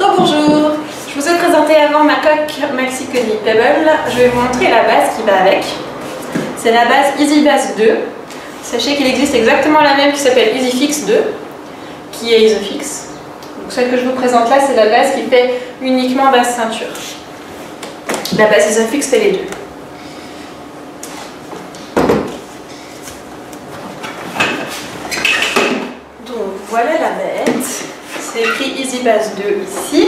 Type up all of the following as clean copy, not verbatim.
Bonjour, je vous ai présenté avant ma coque Maxi Cozy Pebble. Je vais vous montrer la base qui va avec. C'est la base Easy Base 2. Sachez qu'il existe exactement la même qui s'appelle Easy Fix 2, qui est Isofix. Donc celle que je vous présente là, c'est la base qui fait uniquement base ceinture. La base Isofix fait les deux. Donc voilà la bête. C'est écrit Easy Base 2 ici.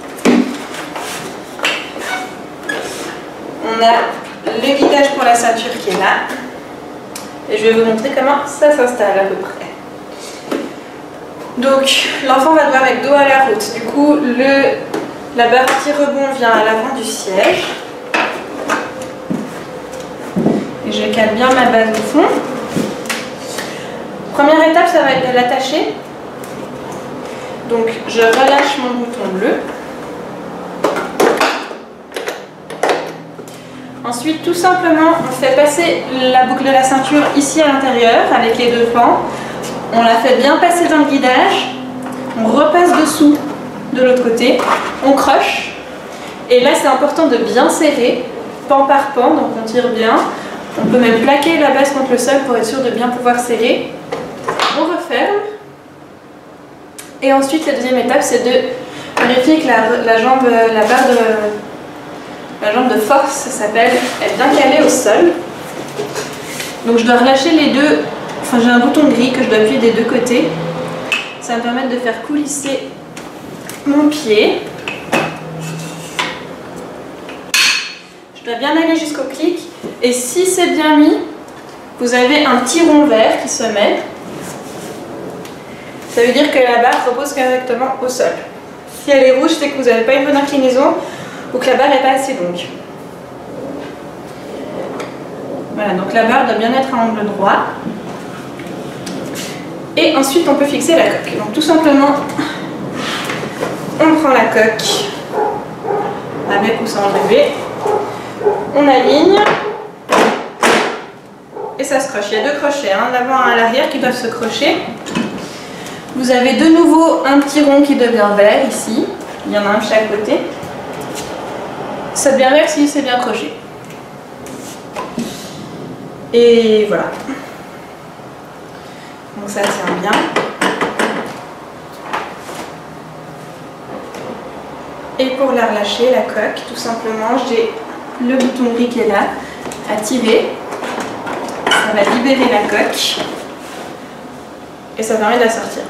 On a le guidage pour la ceinture qui est là. Et je vais vous montrer comment ça s'installe à peu près. Donc l'enfant va devoir être dos à la route. Du coup, la barre anti-rebond vient à l'avant du siège. Et je cale bien ma base au fond. Première étape, ça va être de l'attacher. Donc je relâche mon bouton bleu. Ensuite, tout simplement, on fait passer la boucle de la ceinture ici à l'intérieur avec les deux pans. On la fait bien passer dans le guidage. On repasse dessous de l'autre côté. On croche. Et là, c'est important de bien serrer, pan par pan, donc on tire bien. On peut même plaquer la base contre le sol pour être sûr de bien pouvoir serrer. On referme. Et ensuite, la deuxième étape, c'est de vérifier que la jambe de force, ça s'appelle, est bien calée au sol. Donc je dois relâcher les deux, enfin j'ai un bouton gris que je dois appuyer des deux côtés. Ça va me permettre de faire coulisser mon pied. Je dois bien aller jusqu'au clic. Et si c'est bien mis, vous avez un petit rond vert qui se met. Ça veut dire que la barre repose correctement au sol. Si elle est rouge, c'est que vous n'avez pas une bonne inclinaison ou que la barre n'est pas assez longue. Voilà, donc la barre doit bien être à angle droit. Et ensuite, on peut fixer la coque. Donc tout simplement, on prend la coque avec ou sans enlever. On aligne. Et ça se croche. Il y a deux crochets, un à l'avant et un à l'arrière qui doivent se crocher. Vous avez de nouveau un petit rond qui devient vert ici. Il y en a un de chaque côté. Ça devient vert si c'est bien croché. Et voilà. Donc ça tient bien. Et pour la relâcher, la coque, tout simplement, j'ai le bouton gris qui est là à tirer. Ça va libérer la coque. Et ça permet de la sortir.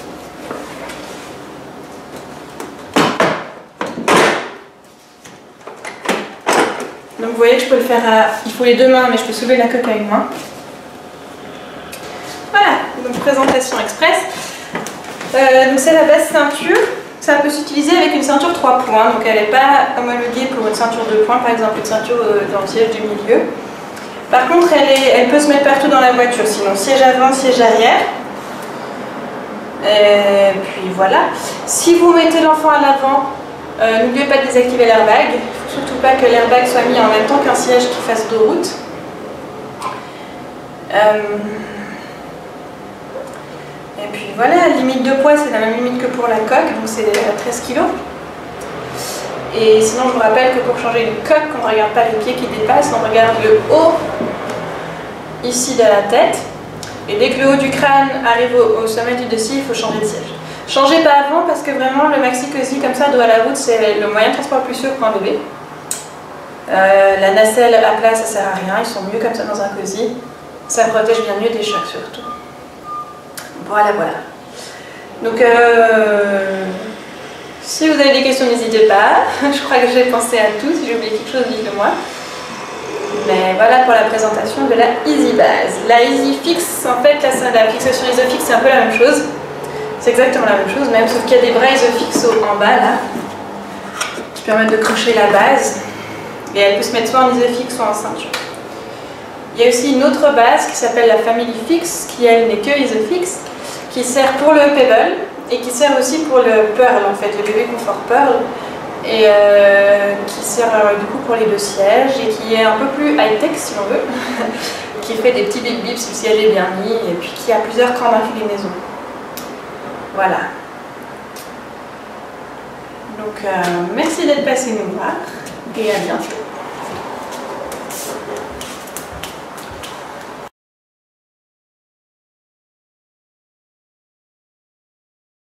Donc vous voyez que je peux le faire il faut les deux mains, mais je peux soulever la coque à une main. Voilà, donc présentation express. Donc c'est la base ceinture. Ça peut s'utiliser avec une ceinture 3 points, donc elle n'est pas homologuée pour une ceinture 2 points, par exemple une ceinture dans le siège du milieu. Par contre, elle peut se mettre partout dans la voiture, sinon siège avant, siège arrière. Et puis voilà. Si vous mettez l'enfant à l'avant, n'oubliez pas de désactiver l'airbag. Il ne faut surtout pas que l'airbag soit mis en même temps qu'un siège qui fasse de route. Et puis voilà, la limite de poids, c'est la même limite que pour la coque, donc c'est 13 kg. Et sinon, je vous rappelle que pour changer une coque, on ne regarde pas les pieds qui dépassent, on regarde le haut ici de la tête. Et dès que le haut du crâne arrive au sommet du dossier, il faut changer de siège. Changez pas avant parce que vraiment le Maxi Cozy comme ça, dos à la route, c'est le moyen de transport le plus sûr pour un bébé. La nacelle à plat, ça sert à rien, ils sont mieux comme ça dans un cosy. Ça protège bien mieux des chocs surtout. Voilà, voilà. Donc, si vous avez des questions, n'hésitez pas. Je crois que j'ai pensé à tout. Si j'ai oublié quelque chose, dites-le-moi. Mais voilà pour la présentation de la Easy Base. La Easy Fix, en fait, la fixation Isofix, c'est un peu la même chose. C'est exactement la même chose, même sauf qu'il y a des bras Isofix en bas, là, qui permettent de crocher la base. Et elle peut se mettre soit en Isofix, soit en ceinture. Il y a aussi une autre base qui s'appelle la Family Fix, qui elle n'est que Isofix, qui sert pour le Pebble et qui sert aussi pour le Pearl, en fait, le bébé confort Pearl. Et qui sert du coup pour les deux sièges et qui est un peu plus high-tech si on veut, qui fait des petits bip bip si le siège est bien mis et puis qui a plusieurs crans d'inclinaison. Voilà. Donc merci d'être passé nous voir et à bientôt.